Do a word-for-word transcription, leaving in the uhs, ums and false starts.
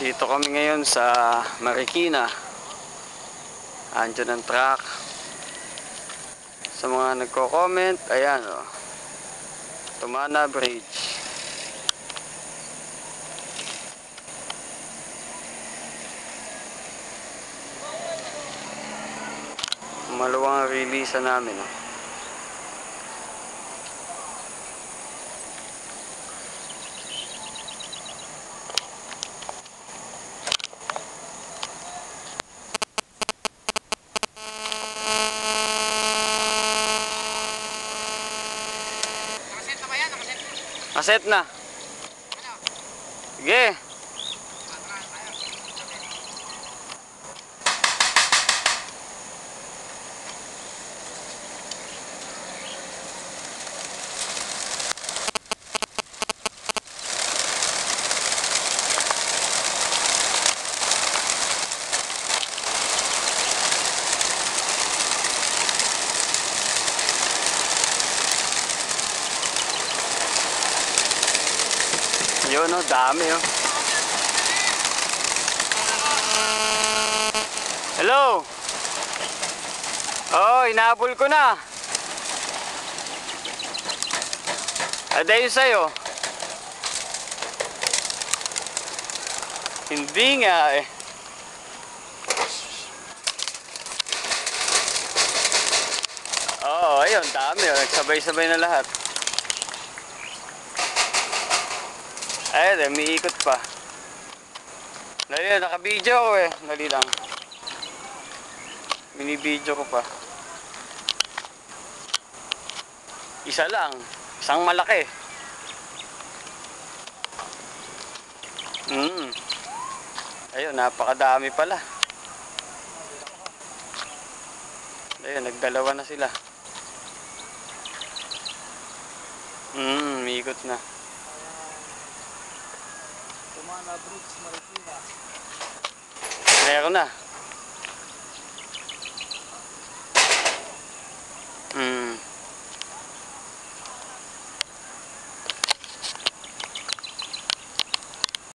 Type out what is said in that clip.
Dito kami ngayon sa Marikina. Andyan ang truck. Sa mga nagko-comment, ayan o. Oh, Tumana Bridge. Maluwang release namin o. Oh. Aset na. Sige. Yun o, dami o. Hello. Oh, inahabol ko na. Adayon sa'yo. Hindi nga eh. Oo, ayun, dami o. Nagsabay-sabay na lahat. Ayun, may ikot pa. Dali, naka-video ko eh. Dali lang. Mini-video ko pa. Isa lang. Isang malaki. Hmm. Ayun, napakadami pala. Ayun, nagdalawa na sila. Hmm, may ikot na. Tumana Bridge, Marikina. Meron na.